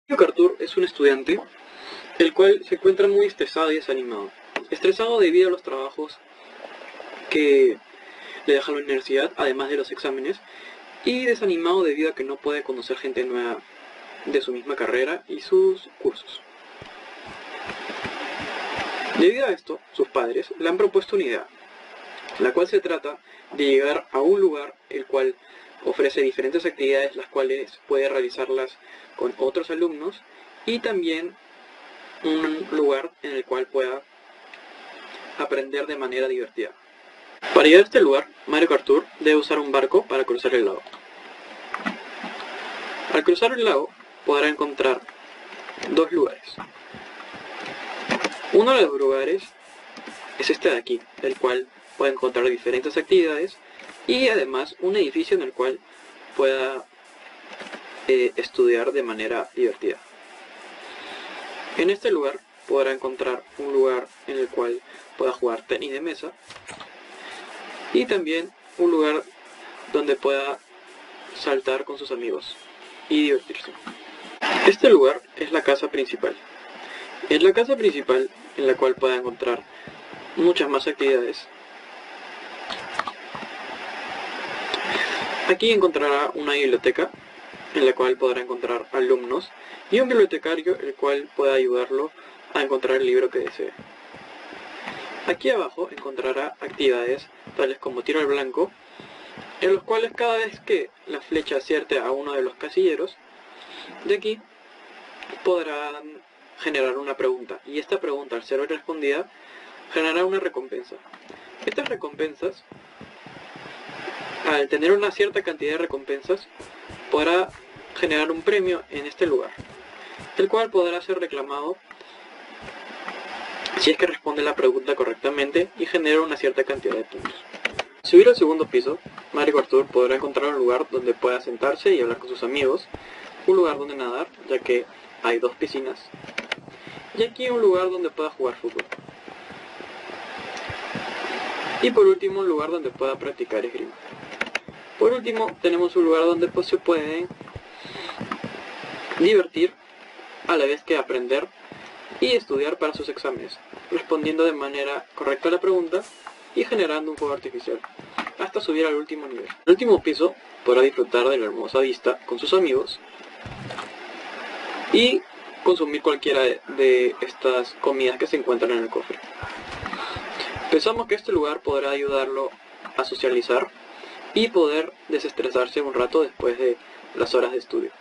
Artur es un estudiante el cual se encuentra muy estresado y desanimado. Estresado debido a los trabajos que le deja la universidad, además de los exámenes, y desanimado debido a que no puede conocer gente nueva de su misma carrera y sus cursos. Debido a esto, sus padres le han propuesto una idea, la cual se trata de llegar a un lugar el cual ofrece diferentes actividades, las cuales puede realizarlas con otros alumnos, y también un lugar en el cual pueda aprender de manera divertida. Para llegar a este lugar, Mario Artur debe usar un barco para cruzar el lago. Al cruzar el lago, podrá encontrar dos lugares. Uno de los lugares es este de aquí, el cual puede encontrar diferentes actividades y además un edificio en el cual pueda estudiar de manera divertida. En este lugar podrá encontrar un lugar en el cual pueda jugar tenis de mesa y también un lugar donde pueda saltar con sus amigos y divertirse. Este lugar es la casa principal. Es la casa principal en la cual pueda encontrar muchas más actividades. Aquí encontrará una biblioteca en la cual podrá encontrar alumnos y un bibliotecario el cual pueda ayudarlo a encontrar el libro que desee. Aquí abajo encontrará actividades tales como tiro al blanco, en los cuales cada vez que la flecha acierte a uno de los casilleros de aquí podrán generar una pregunta, y esta pregunta, al ser respondida, generará una recompensa. Estas recompensas, al tener una cierta cantidad de recompensas, podrá generar un premio en este lugar, el cual podrá ser reclamado si es que responde la pregunta correctamente y genera una cierta cantidad de puntos. Al subir al segundo piso, Mario Artur podrá encontrar un lugar donde pueda sentarse y hablar con sus amigos, un lugar donde nadar, ya que hay dos piscinas, y aquí un lugar donde pueda jugar fútbol. Y por último, un lugar donde pueda practicar esgrima. Por último, tenemos un lugar donde se pueden divertir a la vez que aprender y estudiar para sus exámenes, respondiendo de manera correcta a la pregunta y generando un fuego artificial, hasta subir al último nivel. En el último piso podrá disfrutar de la hermosa vista con sus amigos y consumir cualquiera de estas comidas que se encuentran en el cofre. Pensamos que este lugar podrá ayudarlo a socializar y poder desestresarse un rato después de las horas de estudio.